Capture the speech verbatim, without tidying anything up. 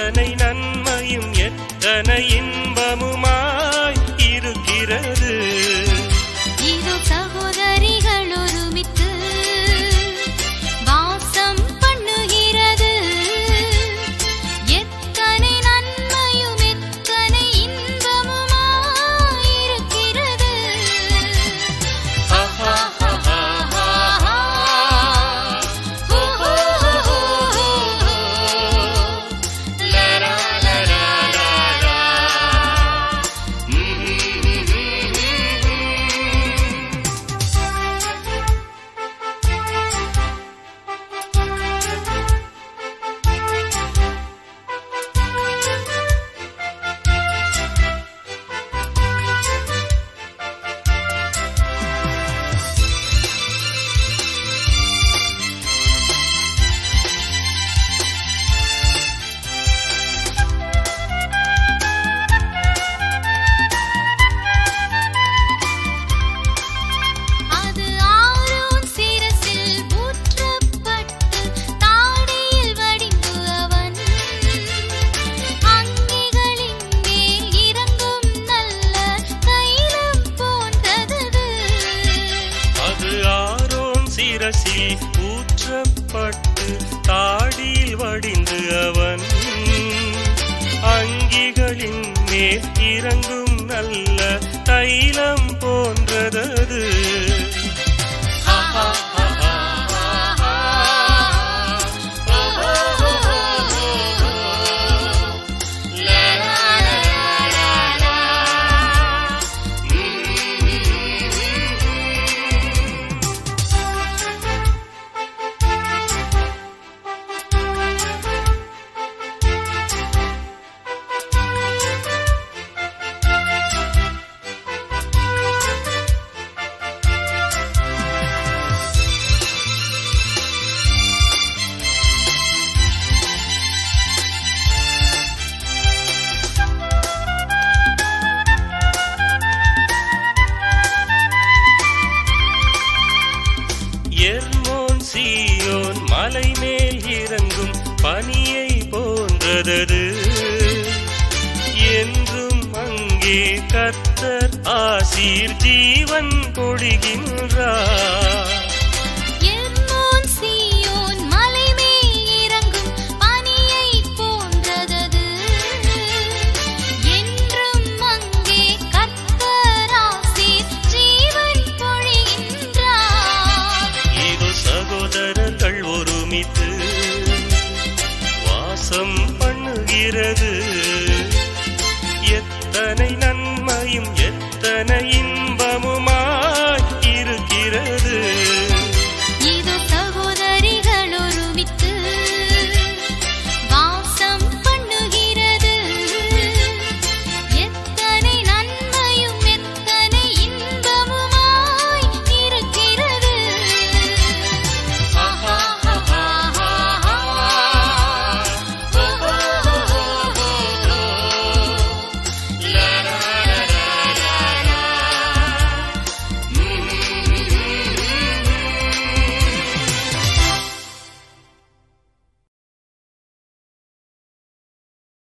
எத்தனை நன்மையும் எத்தனை இன்பமுமாய் இருக்கிறது. இதோ சகோதரிகள் ஒருமித்து வாசம் பண்ணுகிறது. எத்தனை நன்மையும் எத்தனை இன்பமுமாய் இருக்கிறது. சிரசில் ஊற்றப்பட்டு தாடியில் வடிந்து அவன் அங்கிகளின் மேல் இறங்கும் நல்ல தைலம் போன்றதது. எர்மோன் சீயோன் மலை மேல் இறங்கும் பனியை போன்றதது. என்றும் அங்கே கர்த்தர் ஆசீர் ஜீவன் பொழிகின்றார். எர்மோன் சீயோன் மலை மேல் இறங்கும் பனியை போன்றதது. என்றும் அங்கே கர்த்தர் ஆசீர் ஜீவன் பொழிகின்றார். இதோ சகோதரர்கள் ஒருமித்து வாசம் பண்ணுகிறது. எத்தனை